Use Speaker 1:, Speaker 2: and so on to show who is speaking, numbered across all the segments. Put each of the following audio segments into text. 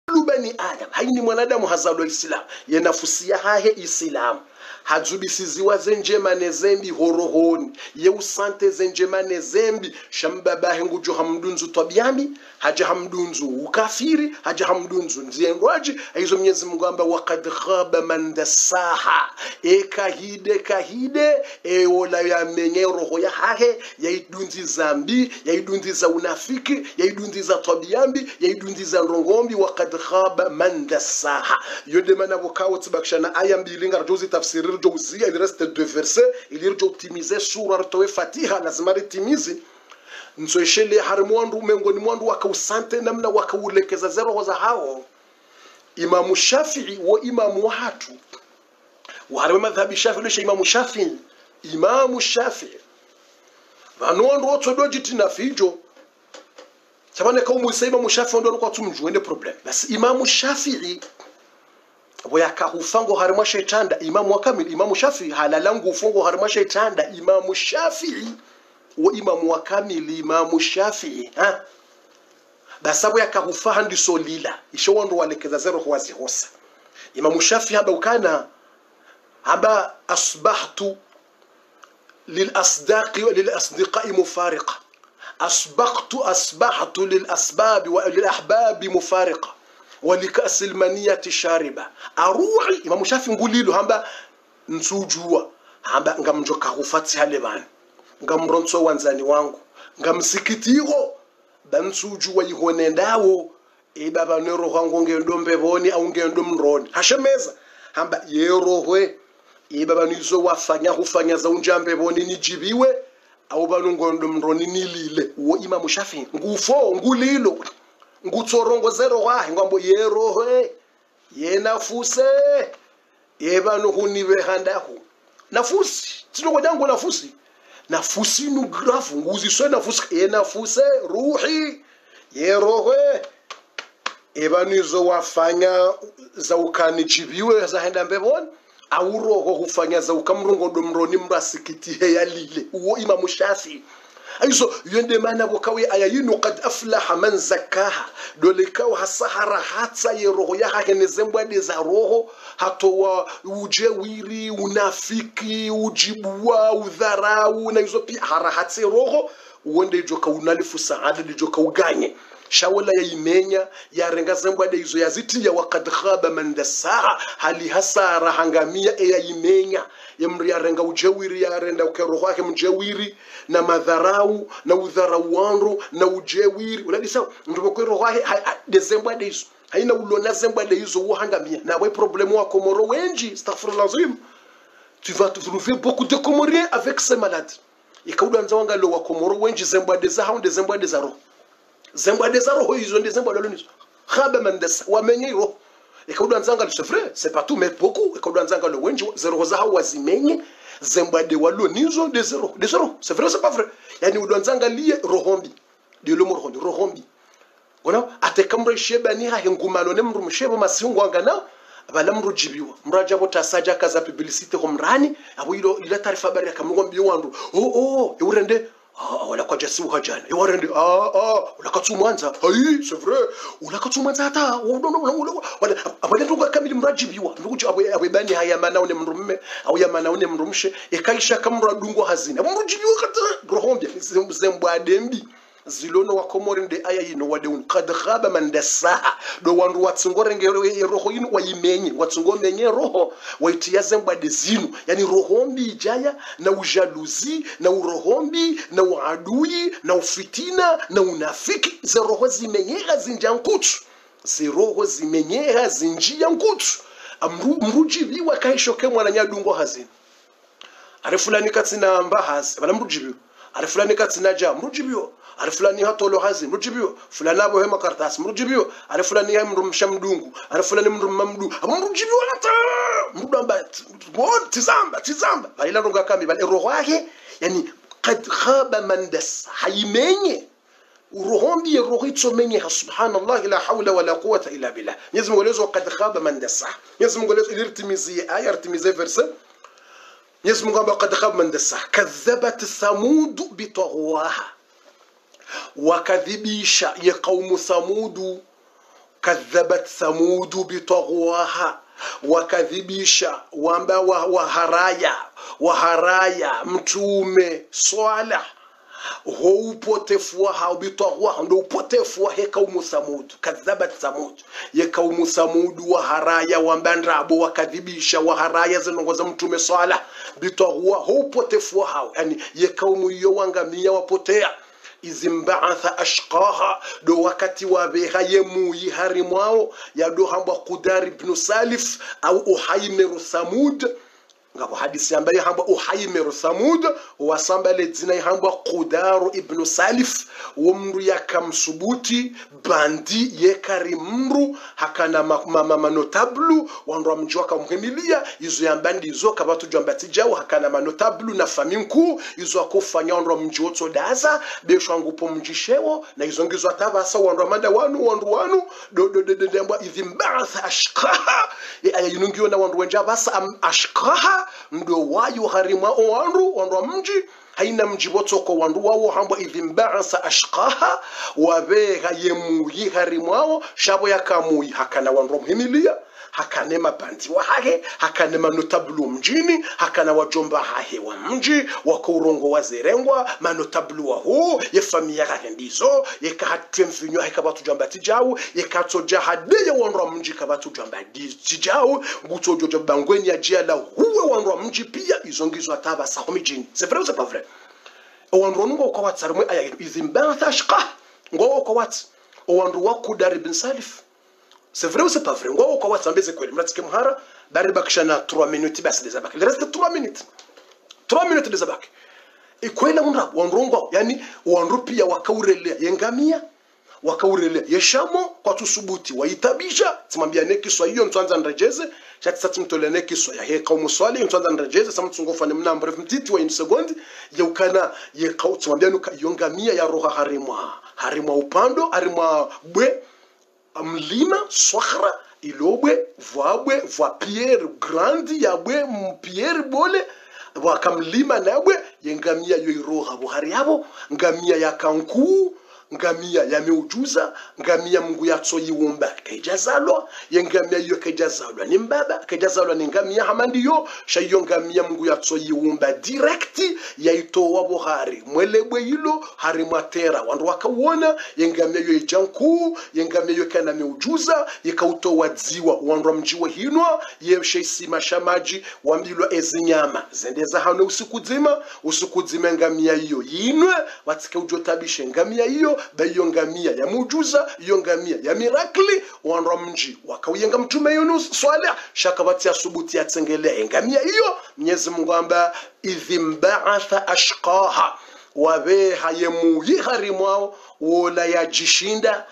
Speaker 1: bani adam haini mwanadamu hazalwa islam yenafusia hahe islam hadzubisiziwa zenjema nezembi horohoni ye usante zenjema nezembi shambabahe ngujo hamdunzu tabiami haja hamdunzu ukafiri haja hamdunzu nziengwaji hizo Mwenyezi Mungu amba waqad khaba man dasaha kahide ola ya menye roho ya hahe yaidunzi zambi yaidunzi unafiki yaidunzi tabiambi yaidunzi rongombi waqad khaba man dasaha yode mana bokawo tibakshana aya mbili ngarjozi tafsiri Jouzia, il reste 2 versets, il est optimisé sur Artoe Fatiha, lazima ritimizi. Nsoeshele harmwandu mengoni mwandu wakausante namna wakaulekeza zero za hao. Imamu Shafi'i wa imamu wahatu. Waharwe madhhabi Shafi'i lesha imamu Shafi'i. Imamu Shafi'i. Vanuandu woto dojiti na fijo. Chabane kaumu isa imamu Shafi'i ndo kwa tumjuende problem. Basi imamu Shafi'i wakahufango harima shaitanda imamu wakamili imamu Shafi'i halalangu ufungo harima shaitanda imamu Shafi'i wa imamu wakamili imamu Shafi'i basabu yakahufa handi solila isho wandu walekeza zero huwazi hosa imamu Shafi'i haba ukana haba asbahtu للأصدقاء مفارقة أصبحت للأسباب وللأحباب مفارقة ولكأس المنية شاربة أروعي إمام شافعي نقوليله هamba nsujua hamba ngamjoka hufati halebani ngamronso wanzani wangu ngamsikitiro bansujua ihone ndawo baba nero wangu ngendombe boni au ngendomroni hashemeza hamba yerohwe baba nizo wafanya hufanya za unjambe boni nijibiwe au banu ngondomroni nilile uwo Imam Shafi'i ngufo ngulilo ngutsorongo zero wahi ngwambo yerohe yenafuse yebanu hunibe handahu nafusi tinoko jangu nafusi nu grafu nguziswe nafusi yenafuse ruhi yerohe ebanizo wafanya za ukanichibiwe za henda mbeboni auroho hufanya za ukamrongo domroni mrasikiti yalile uwo Imam Shafi'i aizo yende mana bokawi ayayinu qad aflaha man zakaha dolekao hasahara hatsa yeroho ya hakenezembwade za roho hatowa ujewiri unafiki ujibwa udharau na hizo pia harahatse roho uende joka unalifu saada joka uganye shawala ya imenya ya renga zembwade hizo yaziti ya waqad khaba man dasaha hali hasara hangamia ya imenya yamri ya renga ujewiri ya renda ukeroho yake mjewiri na madharau na udharau wangu na ujewiri unadisa ndipo kwa roho yake dezembwade hizo haina ulona zembwade hizo uhangamia na we problème wa Komoro wengi astaghfirullah azim tu vas trouver beaucoup de Comoriens avec ces maladies ikauda nzawanga lo wa Komoro wengi zembwade za haunde zembwade za roho hizo ndio zembwade lo nizo khaba mandasa wamenye roho ikauda nzanga c'est vrai c'est pas tout mais beaucoup ikauda nzanga lo wengi zero za hawa zimenye zembwade walo nizo de zero c'est vrai c'est pas vrai yani udwanzanga liye rohombi de lo rohombi gona atekamre shebani ha ngumano ne mrum shebo masingo angana balamru jibiwa mraja bota saja kaza publicity homrani abo ilo taarifa bari akamngombi wandu urende wala kwa jasi uhajana urende wala katsumwanza c'est vrai wala katsumwanza hata wala abade tunga kamili mrajibiwa ndugu abo bani haya manaone mrumme au ya manaone mrumshe ekaisha kamra dungo hazina abo mrujibiwa kata rohombi zembwadembi zilono wa Komorinde aya yino wadeun qad khaba man dasaha do wandu watsingorenge roho yino wayimenye watsingomenye roho waitia zembade zinu yani rohombi ijaya na ujaluzi na urohombi na uadui na ufitina na unafiki ze roho zimenyera zinjankutu ze roho zimenyera zinjiyankutu mrujibiwa kaishoke mwana nyadungo hazina arefulani katsina mbahas bala mrujibiwa arefulani katsina ja mrujibiwa arifulani hatolo hazi mrujibiyo fulani abo hema kartas mrujibiyo arifulani ya mrumshamdungu arifulani mrumamdu mrujibiyo hata mrudamba tizamba baila ronga kambi bali roho yake yani qad khaba man das hayimenye urohombi roho itsomenye subhanallah la hawla wala quwwata illa billah Mwenyezi Mungu lezo qad khaba man das Mwenyezi Mungu lezo ilirtimizi aya irtimizi verse Mwenyezi Mungu aba qad khaba man das kadhabat thamud bitagwaha wakadhibisha ya kaumu Thamudu kadhabat thamudu bitagwaha, wakadhibisha wamba waharaya mtume Salih ho upotefu hao bitagwaha, ndo upotefu wa kaumu Thamud. Kadhabat Thamud, ye kaumu Thamud waharaya wambandrabo wakadhibisha waharaya zinongoza mtume Salih bitagwaha, ho upotefu hao, yani ye kaumu hiyo wangamia wapotea. Izimbaatha ashqaha, do wakati wabeha yemuyi harimwao ya do hamba Qudar ibn Salif au Uhaymiru Thamud. Ngabo hadisi ambaye hamba Uhaymiru Thamud wasamba le dzina hamba Qudar ibn Salif, wumru yakamsubuti bandi yekari mru hakana manotablu wandu mjwaka mhemilia izo yambandi izo kabatu jambati jawo hakana manotablu na faminku izo akufanya wandu mjotso daza beshwangu po mjishewo na izo ngizo atabasa wandu manda wanu do idhimbatha ashqaha ayinungiyo na wandu wenja basa ashqaha ndo wayo harima wandu mji haina mjibotoko wandu wao hamba idhimbaasa ashqaha wabeha yemuyi harimwao shabo yakamuyi hakana wandu mhimilia hakane mabandi wahahe hakane manotablu mjini hakana wajomba hahe wa mji wakaurongo wazerengwa manotablu waho ye familia hahe ndizo ye kahatwe mfinyo hahe kabatu jambati jau ye katsoja hadeye wandu mji kabatu jambati jau gutojo jambangweni ya jela huwe wandu mji pia izongizo ataba sahomi jini. C'est vrai ou c'est pas vrai? Wandu ngo kwa watsarumwe aya izimbatha ashqa ngo kwa wats wandu wa Qudar ibn Salif. C'est vrai ou c'est pas vrai? Ngo kwa wats ambeze kweli mratike mhara bari bakishana 3 minutes basi dezabaki. Il reste 3 minutes. 3 minutes dezabaki. Ikwela wandu ngo yani wandu pia wakaurelea yengamia wakaurelea yeshamo kwa tusubuti waitabisha timambia nekiswa hiyo mtwanza nrejeze chatsa mtolene kiswa ya he kaumu Salih mtwanza nrejeze samtsungofa ni mnamba mtiti wa insegondi yeukana ye kau timambia nuka yongamia ya roha harimwa upando harimwa bwe mlima swahra ilobwe voa pierre grandi ya bwe pierre bole wakamlima nabwe yengamia yo iroha buhari yabo ngamia ya kanku ngamia ya meujuza ngamia Mungu yatso yiwumba kejazalwa yengamia yo kejazalwa ni mbaba kejazalwa ni ngamia hamandiyo shayo ngamia Mungu yatso yiwumba direct yaito wa Buhari mwelebwe yilo hari matera wandu wakawona yengamia yo ijanku yengamia yo kana meujuza yekauto wadziwa wandu mjiwa hinwa yeshesi mashamaji wambilwa ezinyama zendeza hano usikudzima ngamia hiyo yinwe watike ujotabishe ngamia hiyo bayo ngamia ya mujuza iyo ngamia ya mirakli wandu mji wakawiyenga mtume Yunus Salih shakabati asubuti yatsengele ngamia hiyo Mwenyezi Mungu amba idhimbaatha ashqaha wabeha yemuyi harimwao wola yajishinda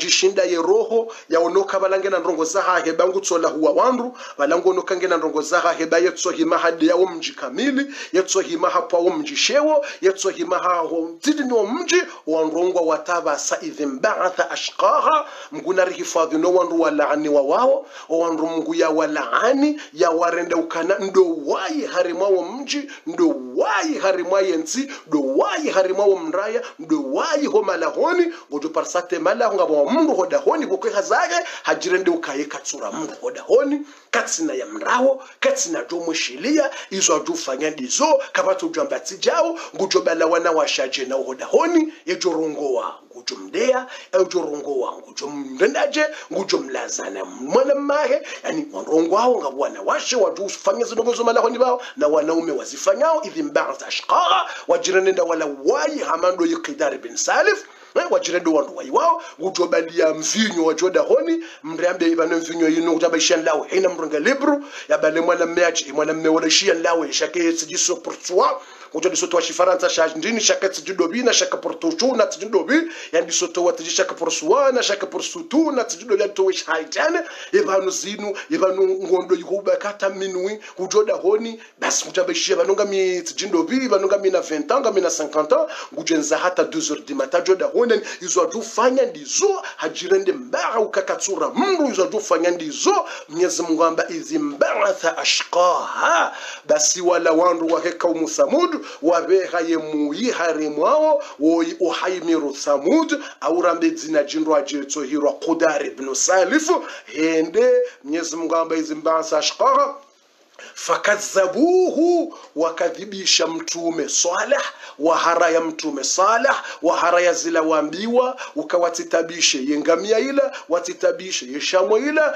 Speaker 1: ye roho yaonoka balangena ndongo zaha heba ngutsola huwa wandu balango nokangena ndongo zaha heba yetso hima hadi yawo mji kamili yetso hima hapo mji shewo yetso hima ho tidini wa mji wandongwa wataba sa idhimbaatha ashqaha mguna rihifadhi no wandu walaani wao wandu Mungu ya walaani ya warenda ukana ndo wayi harimwao mji ndo wayi harimwao yensi ndo wayi harimwao mraya ndo wayi homala honi gojo parsate mala ngabo mundu hoda honi bokwe hazage hajirende ukaye katsura mundu hoda honi katsina ya mrawo katsina jomo shilia izo ajufanya ndizo kabatu jambati jao gojo bala wana washaje na hoda honi yejorongowa gojo mdea ejorongowa gojo mrendaje gojo mlazana mwana mahe yani warongo wao ngabo wana washe wajufanya zinongozo mala honi bao na wanaume wazifanyao idhimbaatha ashqa wajirende wala wayi hamando Qudar ibn Salif wajirendo wandu waiwao gutobalia mvinyo wajoda honi mriambe ibana mvinyo yino kutabisha lawe ina mronga libru ya bale mwana mmeaji mwana mmewalishia lawe shake sijiso portwa kutoda soto wa shifaransa sha ndini shaka tijudobi na shaka portuchu na tijudobi yani soto wa tijishaka porsuwa na shaka porsutu na tijudobi ya towe shaitane ibanu zinu ibanu ngondo yuhuba kata minui kujoda honi basi kutabishia banonga mi tijudobi banonga mi na 20 ans mi na 50 ans gujenza hata 2h du matin joda honi izo ajufanya ndizo hajirende mbara ukakatsura mundu izo ajufanya ndizo Mwenyezi Mungu amba izimbaatha ashqaha basi wala wandu wa kaumu Thamud wabeha yemuyi harimwao woi uhaimiru thamud au rambe dzina jinro ajirito hiro Qudar ibn Salif hende Mwenyezi Mungu amba izimbansa ashqaha fakadhabuhu wakadhibisha mtume Saleh wahara ya mtume Saleh wahara ya zila waambiwa ukawatitabishe yengamia ila watitabishe yeshamo ila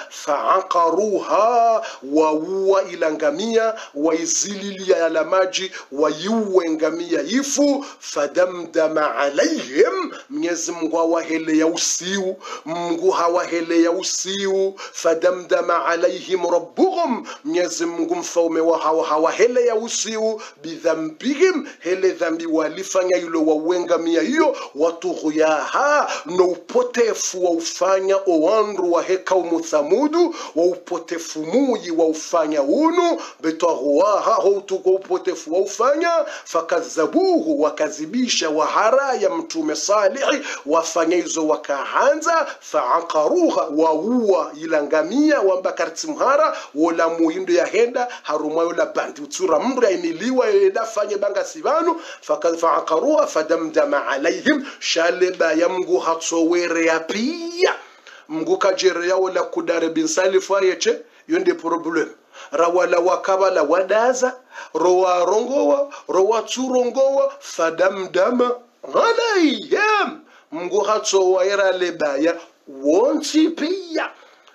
Speaker 1: faaqaruha waua ila ngamia waizililia ala maji wayuwe ngamia ifu fadamdama alaihim Mwenyezi Mungu hawahele ya usiu Mungu hawahele ya usiu fadamdama alaihim rabbuhum Mwenyezi Mungu mfaume wa hawahele ya usiu bidhambihim hele dhambi walifanya ilo wawengamia hiyo watughyaha no upotefu wa ufanya owandu wa heka umuthamudu wa upotefu muyi wa ufanya unu betwahuaha houtuko upotefu wa ufanya fakadhabuhu wakazibisha wahara ya mtume Salihi wafanya hizo wakahanza faaqaruha waua ilangamia wambakarti mhara wala muhindo ya henda harumayo la bandi utsura mndu yaimiliwa edafanye banga sibanu faaqaruha fadamdama alaihim shaleba ya Mungu hatsowere ya pia Mungu kajere ya wala Qudar bin Salif yeche yonde problem rawala wakabala wadaza rowa rongowa rowa tsurongowa fadamdama alaihim Mungu hatsowere lebaya wonti pia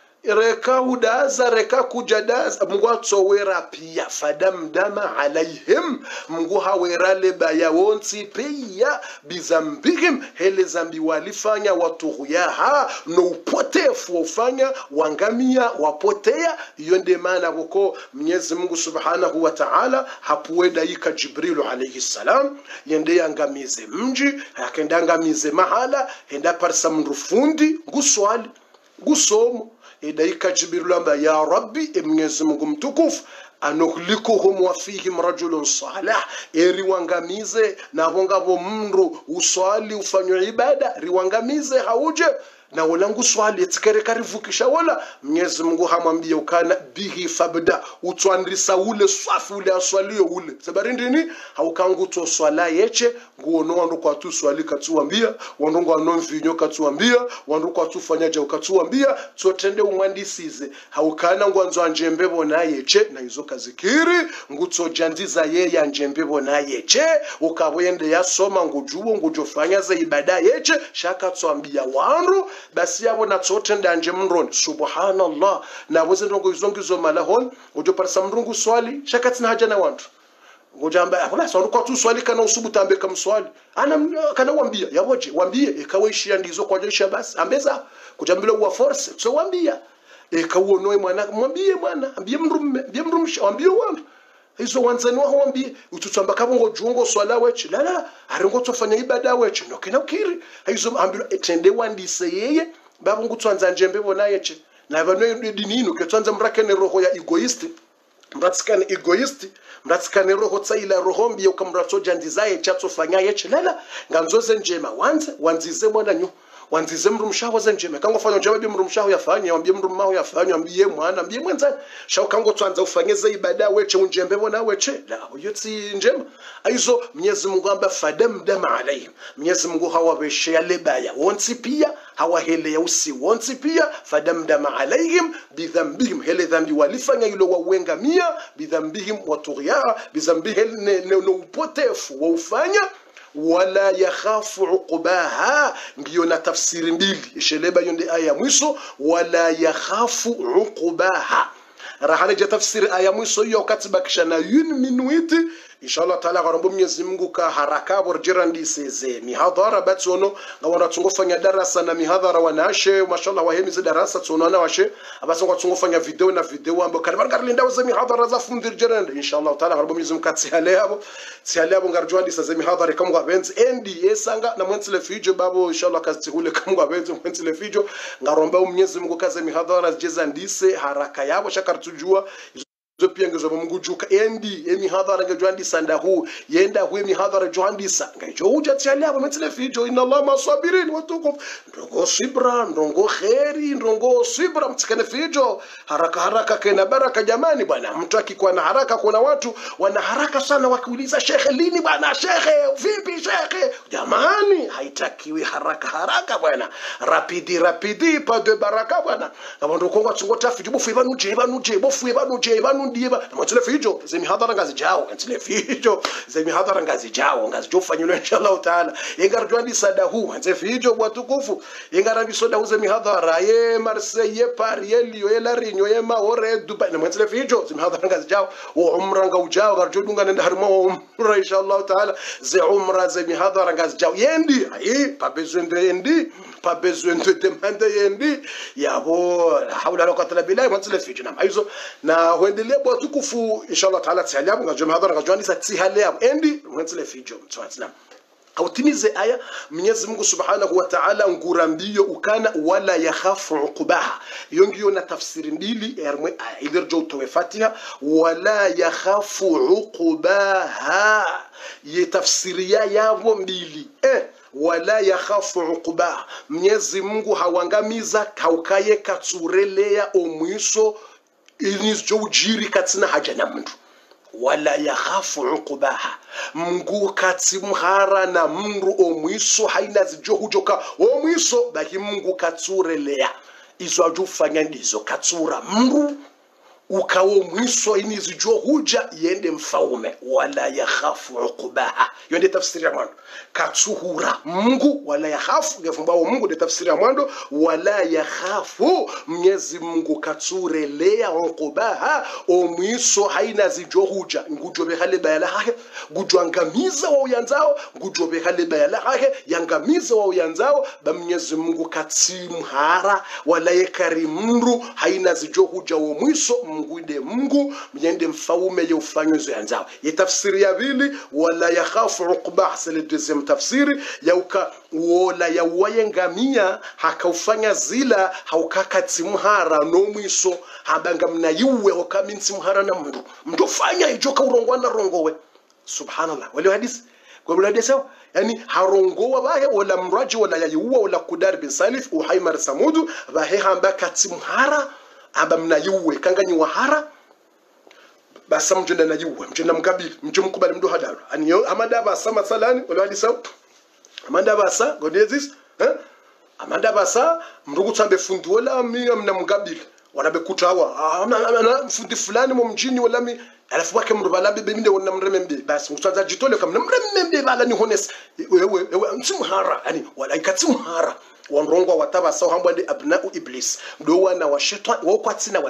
Speaker 1: reka udaza reka kujadaza Mungu atsowera pia fadamdama alaihim Mungu hawera lebaya wonti pia bizambihim hele zambi walifanya watughyaha no upotefu wafanya wangamia wapotea yonde maana huko Mwenyezi Mungu Subhanahu wa Ta'ala hapuweda yika Jibril alayhi salam yende yangamize mji akenda angamize mahala henda parsa mrufundi nguswali ngusomo idaika Jibril amba ya Rabbi Mwenyezi Mungu mtukufu anuhlikuhum wa fihim rajulun salih riwangamize na hongabo mndu uswali ufanywe ibada riwangamize hauje na walangu swali etikere karivukisha wala Mwenyezi Mungu hamwambia ukana bihi fabda utwandrisa ule swafu ule aswalio ule sabarindini haukangu to swala yeche nguono wandu kwa tu swali katuambia wandu ngo anomvinyo katuambia wandu kwa tu fanyaje ukatuambia totende umwandisize haukana ngwanzo anjembebo na yeche na hizo kazikiri ngutso jandiza yeye anjembebo na yeche ukawende yasoma ngujuo ngujofanya za ibada yeche shaka tuambia wandu basi yabo natsotenda anje mroni subhanallah na woze ndongo izongizo malahon ujo parsa mrungu swali shakatina haja na wantu ngojamba akula sawu kwa tu swali kana usubutambe kama swali ana kana wambia yaboje wambie ikaweishia ndizo kwa jesha basi ambeza kujambile wa force so wambia ikawonoe mwana mwambie mwana ambie mrumme wambie wantu hizo wanzani wao wambie ututamba kabongo juongo swala weche la aringo tofanya ibada weche nokena ukiri hizo ambilo etende wandise yeye babungu twanza njembe bona yeche na banwe dinino ke twanza mrakene roho ya egoisti mratsikane egoisti mratsikane roho tsaila roho mbiye ukamratsoja ndizaye chatsofanya yeche la nganzoze njema wanzize mwana nyu wanzize mndu mshaho zenjeme kango fanya njema bi mndu mshaho yafanya wambie mndu mmaho yafanya wambie mwana wambie mwenza shao kango twanza ufanyeze ibada weche unjembe bona weche la yotsi njema aizo Mwenyezi Mungu amba fadamdama alaihim Mwenyezi Mungu hawabeshia lebaya wonsi pia hawahele ya usi wonsi pia fadamdama alaihim bidhambihim hele dhambi walifanya ilo wawengamia bidhambihim watughya bidhambihim no upotefu wa ufanya wala yakhafu uqbaha ngiyo na tafsiri mbili isheleba yonde aya mwiso wala yakhafu uqbaha rahana je tafsiri aya mwiso hiyo katibakisha na 1 minute inshallah taala garombo Mwenyezi Mungu ka haraka borjirandi seze mihadhara batsono ngawona tungofanya darasa na mihadhara wanashe mashallah wahemize darasa tsonana washe abasongo tungofanya video na video ambo karibar linda za mihadhara za fundir jirandi inshallah taala garombo Mwenyezi Mungu katsihale abo ngarjwandi seze mihadhara kama gabenzi endi yesanga na mwensile fijo babo inshallah katsihule kama gabenzi mwensile fijo ngaromba Mwenyezi Mungu kaze mihadhara jeza ndise haraka yabo shakartujua zopiengezo mngujuka endi emihadhara ngejwandi sanda hu yenda hu emihadhara johandisa ngejo uja tiali hapo metile fijo inna Allah masabirin watukuf ndongo sibra ndongo khairi ndongo sibra mtikane fijo haraka kena baraka jamani bwana mtu akikuwa na haraka kuna watu wana haraka sana wakiuliza shekhe lini bwana shekhe vipi shekhe jamani haitakiwi haraka bwana rapidi pa de baraka bwana abantu kongo tsungota fijo bofu banuje ndiba namachile fijo zemihadhara ngazijao ntile fijo zemihadhara ngazijao ngazijofanywa inshallah taala engarjwandi sadahu nze fijo bwatukufu engarambi sodahu zemihadhara ye Marseille Paris Lyon la Réunion ye Mahore Dubai namachile fijo zemihadhara ngazijao umra ngaujao garjodunga nenda harma umra inshallah taala ze umra zemihadhara ngazijao yendi pas besoin de demander yendi yabo hawla la quwwata illa billah namachile fijo na hizo na huendelee bwatukufu inshallah taala tsaliabu ngajoma hadhara ngajwani sa tsihaleabu endi mwenzile fijo mtwatslam autimize aya Mwenyezi Mungu Subhanahu wa Ta'ala ngurambiyo ukana wala yakhafu uqbaha yongiyo na tafsiri mbili yarmwe aya idirjo utowe Fatiha wala yakhafu uqbaha ye tafsiria yavo mbili wala yakhafu uqbaha Mwenyezi Mungu hawangamiza kaukaye katsurelea omwiso inizjo ujiri katsina haja na mndu wala yakhafu uqbaha Mungu katsimhara na mndu omwiso haina zijo hujoka omwiso baki Mungu katsurelea izo ajufanya ndizo katsura mndu ukawo mwiso inizijo huja yende mfaume wala yakhafu uqbaha yende tafsiri ya mwando katsuhura Mungu wala yakhafu ngefumbawo Mungu de tafsiri ya mwando wala yakhafu Mwenyezi Mungu katsurelea uqbaha omwiso haina zijo huja ngujobe hale bayala hake gujwangamiza wa uyanzao ngujobe hale bayala hake yangamiza wa uyanzao ba Mwenyezi Mungu katsimhara wala yekarimndu haina zijo huja omwiso nguide Mungu mjende mfaume ye ufanywe yanzao ye tafsiri ya pili wala yakhafu uqbah c'est le deuxième tafsiri yauka wala yawayengamia hakaufanya zila haukakatsimhara no mwiso habanga mnayiwe okaminsimhara na mndu fanya ijoka urongwana rongowe subhanallah wale hadisi kwa hadisi yani harongowa bahe wala mraji wala yayiwa wala Qudar bin Salif uhaymar samudu bahe hamba katsimhara aba mnayiwe kanganyi wahara basa mjenda nayiwe mjenda mkabili mjumkubali mdu hadaro aniyo amada basa masalani wala hadisa amanda basa godezis amanda basa mrugu tsambe fundi wala mna mkabili wanabe kutawa mfundi fulani mu mjini wala mi alafu wake mru balambe biminde wona mremembe basi mtsaza jitole kama mremembe bala ni honest wewe msimhara yani wala ikatsimhara wanrongwa watabasa hambwa ndi abnau iblis ndo wana wa shetani wao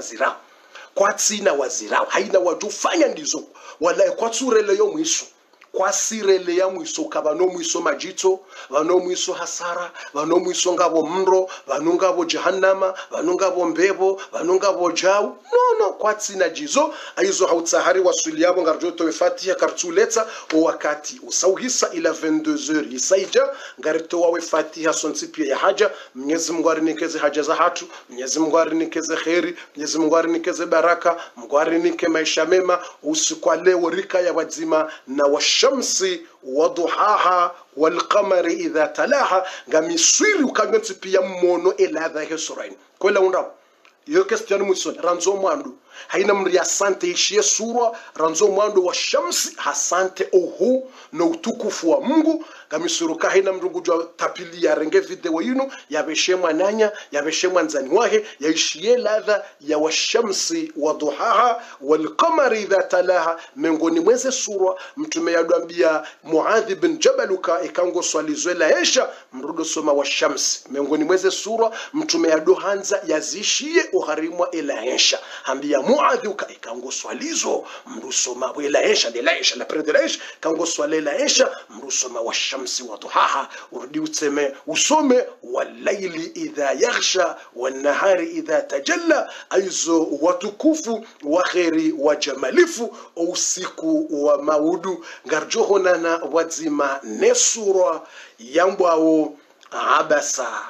Speaker 1: kwatsina wazirao haina wajufanya ndizo wala kwatsurele yo mwiso kwasirele ya mwiso kabano mwiso majito vano mwiso hasara vano mwiso ngabo mro vano ngabo jahannama vano ngabo mbebo vano ngabo jau no kwatsina jizo aizo hautsahari wasuli yabo ngarjoto wefatiha kartuleta o wakati usauhisa ila 22h isaija ngarito wa wefatiha sonsipi ya haja Mwenyezi Mungu arinikeze haja za hatu Mwenyezi Mungu arinikeze khairi Mwenyezi Mungu arinikeze baraka Mungu arinike maisha mema usiku leo rika ya wazima na washamsi waduhaha walqamari idha talaha ngamiswiri ukanyotsi pia mmono eladha hesurain kwela undao yo question muson ranzo mwandu haina mri asante ishie sura ranzo mwandu wa shamsi hasante ohu no utukufu wa Mungu ngamisuru haina mrungu jwa tapili ya renge video yinu yabeshemwa nanya yabeshemwa nzani wahe yaishie ladha ya washamsi waduhaha walqamari idha talaha miongoni mweze sura mtume yadwambia Muadh bin Jabaluka ikango swalizwe la esha mrudo soma washamsi miongoni mweze sura mtume yadohanza yazishie uharimwa ila esha hambia Muadh ikango swalizo mrusoma wela esha de la esha la près de la esha kango swalela esha mrusoma washamsi waduhaha urudi utseme usome walaili idha yaghsha wanahari idha tajalla aizo watukufu wa khairi wa jamalifu usiku wa maudu ngarjohonana wazima nesura yambwao abasa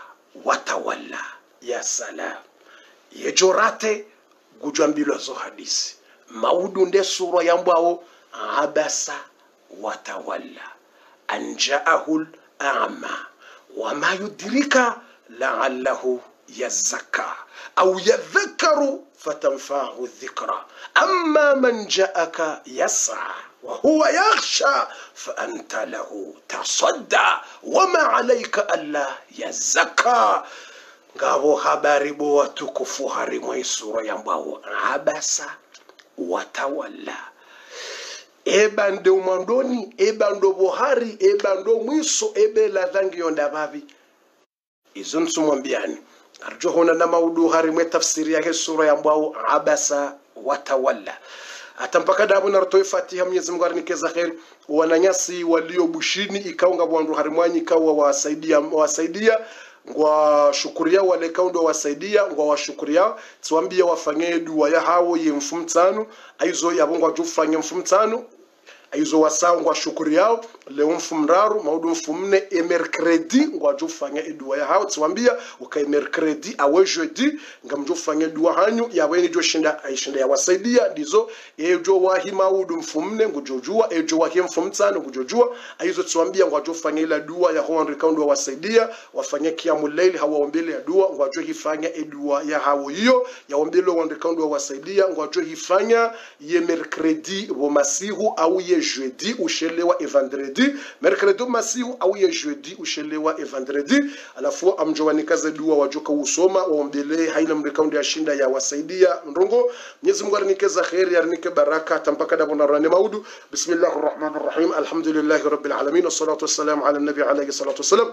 Speaker 1: watawalla ya salam yejorate gujambilo zo hadisi maudu nde sura yambao abasa watawalla an ja'ahu al-a'ma wama yudrika la'allahu yazakka au yadhakkaru fatanfa'u dhikra amma man ja'aka yas'a wa huwa yakhsha fa anta lahu tasadda wama alayka alla yazakka. Ngabo habari bo watukufu harimwe sura yambao abasa watawalla ebande umandoni ebando bohari ebando mwiso ebe la dhangi yonda babi izo nsumwambiani arjo hona na maudu harimwe tafsiri yake sura yambao abasa watawalla atampaka dabu nartoe Fatiha. Mwenyezi Mungu arnikeza khair wananyasi walio bushini ikaunga bwandu harimwanyi ikawa wasaidia ngwa shukuria wale kaundo wasaidia ngwa washukuria tuambie wafanye dua ya hawo ye mfumtano aizo yabongwa jufanye mfumtano aizo wasao ngwa shukuri yao leo mfumraru maudu mfumne emerkredi ngwa jufanye dua ya hawo tuambia uka emerkredi awe jeudi ngamjufanye dua hanyu yaweni jo shinda aishinda ya wasaidia ndizo ejo wahi maudu mfumne ngujojua ejo wahi mfumtano ngujojua aizo tuambia ngwa jufanye ila dua ya hawo ndikaundo wasaidia wafanye kiamul layl hawaombele ya dua ngwa jo hifanya dua ya hawo hiyo yaombele wandikaundo wasaidia ngwa jo hifanya ye merkredi wo masihu au ye jeudi ushelewa vendredi mercredi masihu au ye jeudi ushelewa vendredi alafu amjowanikaze dua wajoka usoma waombele haina mrikaundi ya shinda ya wasaidia ndongo. Mwenyezi Mungu arnikeza khair yarnike baraka tampaka dabona rani maudu. Bismillahir rahmanir rahim alhamdulillahi rabbil alamin wassalatu wassalamu ala nabi alayhi salatu wassalam.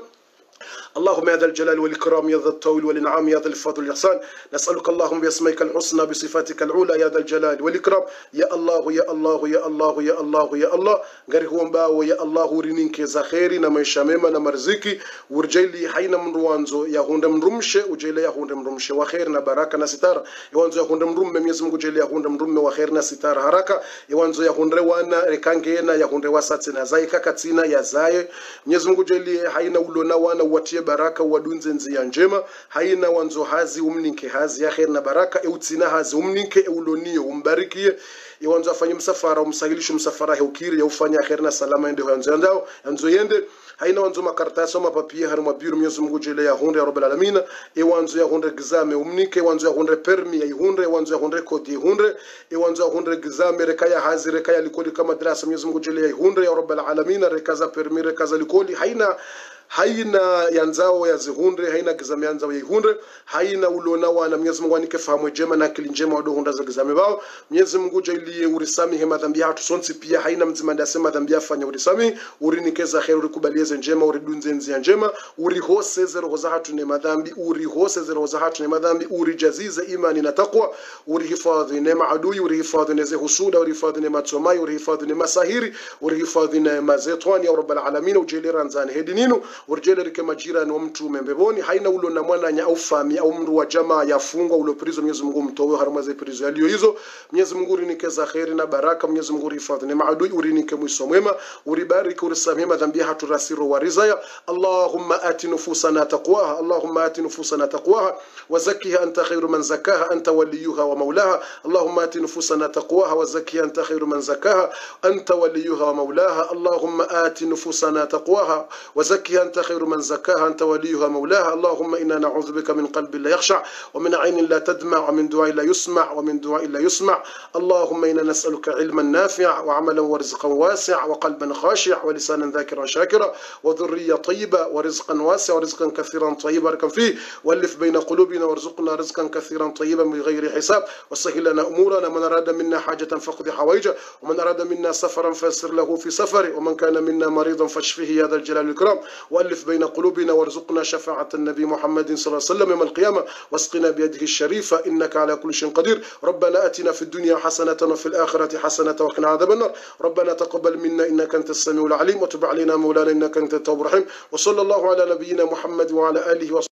Speaker 1: اللهم يا ذا الجلال والإكرام يا ذا الطول والإنعام يا ذا الفضل والإحسان نسألك اللهم باسمائك الحسنى بصفاتك العلى يا ذا الجلال والإكرام يا الله يا الله يا الله يا الله يا الله غير هو مباو يا الله ورينك زخيري نما يشامما نما رزقي ورجلي حين من روانزو يا هوند من رمشه وجيل يا هوند من رمشه وخيرنا بركه نستار يوانزو يا هوند من رم Mwenyezi Mungu جيل يا هوند من رم وخيرنا ستار haraka يوانزو يا هوند وانا rekangena ya hunde wasatsi na zaika katsina ya zaye Mwenyezi Mungu jeli haina ulona wana watie baraka wadunze nzi ya njema haina wanzo hazi umninke hazi ya khair na baraka eutsina hazi umninke eulonio umbarikie iwanzo afanye msafara umsahilishe msafara heukiri ya ufanya khair na salama ende yanzo yende haina wanzo makartasi mapapie harimo biru Mwenyezi Mungu jeli ya hunde ya rabbul alamin iwanzo ya hunde gizame umninke iwanzo ya hunde permi ya hunde iwanzo ya hunde kodi hunde iwanzo ya hunde gizame rekaya hazi rekaya likoli kama drasa Mwenyezi Mungu jeli ya hunde ya rabbul alamin rekaza permi rekaza likoli haina yanzao ya zihundre haina gizame yanzao ya ihundre haina ulona wana Mwenyezi Mungu anike fahamu jema na akili njema wado hunda za gizame bao Mwenyezi Mungu jailie urisami hema dhambi hatu sonsi pia haina mzima ndasema dhambi afanya urisami urinikeza khairu urikubalieze njema uridunze nzia njema urihose zero za hatu ne madhambi urihose zero za hatu ne madhambi urijazize imani na taqwa urihifadhi ne maadui urihifadhi ne husuda urihifadhi ne matsomai urihifadhi ne masahiri urihifadhi ne mazetwani ya rabbal alamin ujeli ranzani hedininu urjele ke majirani wa mtu membeboni haina ulo na mwana nya au fami au mru wa jamaa yafungwa ulo prizo Mwenyezi Mungu mtowe harama za prizo yaliyo hizo Mwenyezi Mungu urinike khairi na baraka Mwenyezi Mungu urihifadhi ne maadui urinike mwiso mwema uribariki urisamee madhambi hatu rasiro wa rizaya Allahumma ati nufusana taqwaha Allahumma ati nufusana taqwaha wa zakkiha anta khairu man zakkaha anta waliyuha wa maulaha Allahumma ati nufusana taqwaha wa zakkiha anta khairu man zakkaha anta waliyuha wa maulaha Allahumma ati nufusana taqwaha wa zakkiha أنت خير من زكاها أنت وليها مولاها اللهم إنا نعوذ بك من قلب لا يخشع ومن عين لا تدمع ومن دعاء لا يسمع ومن دعاء لا يسمع اللهم إنا نسألك علما نافعا وعملا ورزقا واسعا وقلبا خاشعا ولسانا ذاكرا شاكرا وذرية طيبة ورزقا واسعا ورزقا كثيرا طيبا بارك فيه والف بين قلوبنا وارزقنا رزقا كثيرا طيبا بغير حساب وسهل لنا أمورنا من أراد منا حاجة فقد حوائجه ومن أراد منا سفرا فيسر له في سفره ومن كان منا مريضا فاشفه يا ذا الجلال والإكرام وألف بين قلوبنا وارزقنا شفاعة النبي محمد صلى الله عليه وسلم يوم القيامة واسقنا بيده الشريفة إنك على كل شيء قدير ربنا أتنا في الدنيا حسنة وفي الآخرة حسنة وقنا عذاب النار ربنا تقبل منا إنك أنت السميع العليم وتب علينا مولانا إنك أنت التواب الرحيم وصلى الله على نبينا محمد وعلى آله وصحبه